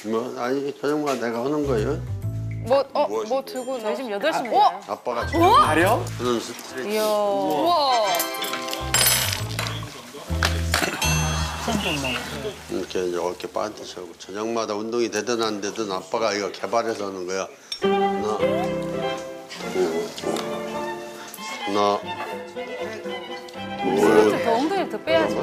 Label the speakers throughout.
Speaker 1: 뭐 아니 저녁마다 내가 하는 거예요.
Speaker 2: 뭐 들고
Speaker 3: 저희 지금 8시면
Speaker 1: 아빠가 저녁
Speaker 4: 가려?
Speaker 1: 하는 스트레칭.
Speaker 3: 이야.
Speaker 2: 우와.
Speaker 1: 이렇게 이렇게 반드시 하고 저녁마다 운동이 되든 안 되든 아빠가 이거 개발해서 하는 거야. 하나, 하나, 둘,
Speaker 3: 더 엉덩이를 더 빼야지.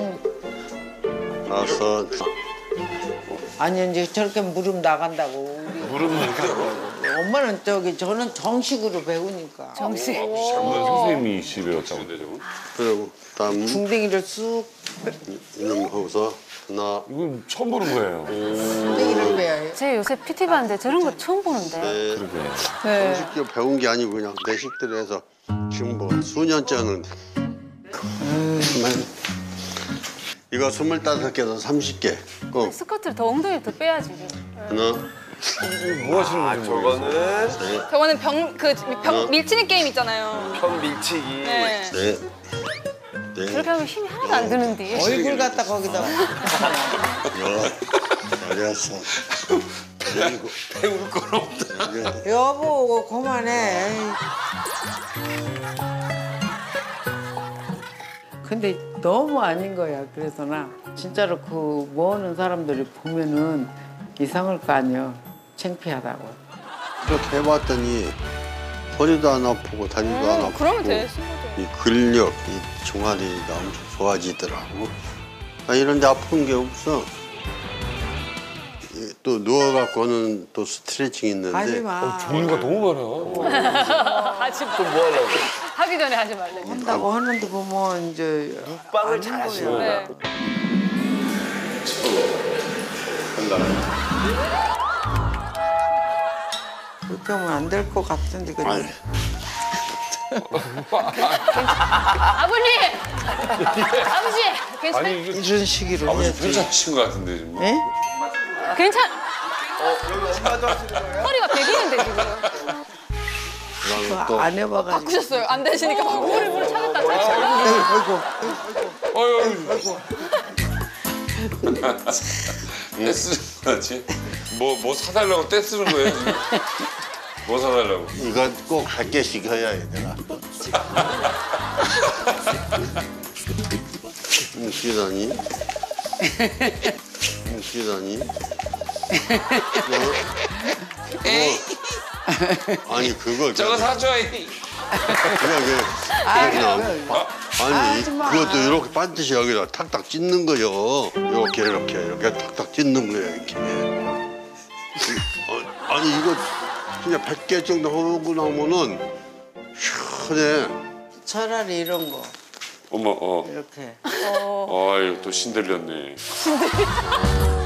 Speaker 1: 다섯.
Speaker 5: 아니 이제 저렇게 무릎 나간다고.
Speaker 4: 무릎 나가고.
Speaker 5: 엄마는 저는 정식으로 배우니까.
Speaker 3: 정식.
Speaker 6: 전문 선생님이 배웠다고.
Speaker 1: 그리고 다음
Speaker 5: 궁뎅이를 쑥
Speaker 1: 이놈 하고서 하나,
Speaker 6: 이건 처음 보는 거예요.
Speaker 5: 궁뎅이를 빼야 해.
Speaker 3: 제 요새 PT 봤는데 저런 거 처음 보는데.
Speaker 1: 넷.
Speaker 6: 그러게.
Speaker 2: 네.
Speaker 1: 정식으로 배운 게 아니고 그냥 내 식대로 해서 지금 뭐 수년째 하는데. 이거 25개에서 30개. 꼭
Speaker 3: 스쿼트를 더 엉덩이를 더 빼야지.
Speaker 1: 하나,
Speaker 6: 뭐 하시는 거예요?
Speaker 1: 셋,
Speaker 2: 저거는 밀치는 게임 있잖아요.
Speaker 4: 편 밀치기.
Speaker 2: 네.
Speaker 1: 넷,
Speaker 3: 그렇게
Speaker 1: 넷,
Speaker 3: 하면 힘이 하나도 안 드는데.
Speaker 5: 얼굴 갖다 거기다.
Speaker 1: 여, 여섯, 일곱.
Speaker 4: 배울 건 없다.
Speaker 5: 여보 그만해. 에이. 근데 너무 아닌 거야. 그래서 나 진짜로 그 모으는 사람들이 보면은 이상할 거 아니야. 창피하다고.
Speaker 1: 이렇게 해봤더니 허리도 안 아프고 다리도 안 아프고
Speaker 2: 그러면 돼, 친구들.
Speaker 1: 이 근력, 이 종아리가 엄청 좋아지더라고. 아, 이런데 아픈 게 없어. 또 누워갖고는 또 스트레칭 있는데
Speaker 5: 하지 마.
Speaker 6: 종류가 너무 많아.
Speaker 3: 하지 마.
Speaker 4: 또 뭐 하려고?
Speaker 3: 하기 전에 하지 말래.
Speaker 5: 한다고 하는데 보면 이제
Speaker 4: 빵을
Speaker 5: 아닌
Speaker 4: 잘하시는
Speaker 5: 거야.
Speaker 2: 네.
Speaker 5: 그렇게 하면 안 될 것 같은데 그래.
Speaker 1: 아니,
Speaker 3: 아버님! 아버지! 괜찮아?
Speaker 6: 아니 이게
Speaker 5: 이런 식으로
Speaker 6: 아버지
Speaker 5: 해야지.
Speaker 6: 괜찮으신 것 같은데 지금.
Speaker 5: 예?
Speaker 3: 괜찮?
Speaker 4: 여기 엄마도 하시는 거예요?
Speaker 2: 허리가 베기는데 지금.
Speaker 1: 그다음에 또
Speaker 5: 안 해봐가지고.
Speaker 2: 바꾸셨어요. 안 되시니까 바꾸셨어요.
Speaker 3: 물 차겠다, 차겠다.
Speaker 5: 아이고.
Speaker 6: 떼쓰는 거지? 뭐 사달라고 떼쓰는 거예요 지금? 뭐 사달라고?
Speaker 1: 이거 꼭 100개씩 해야 해 내가. 웃기다니. 웃기다니. 아니 그걸
Speaker 6: 저거 사줘.
Speaker 1: 그냥 아니
Speaker 5: 하지 마.
Speaker 1: 그것도 이렇게 반드시 여기다 탁탁 찢는 거요. 이렇게 탁탁 찢는 거야 이렇게. 아니 이거 진짜 100개 정도 하고 나면은 시원해.
Speaker 5: 차라리 이런 거
Speaker 6: 어머
Speaker 5: 이렇게.
Speaker 6: 아유 또 신들렸네.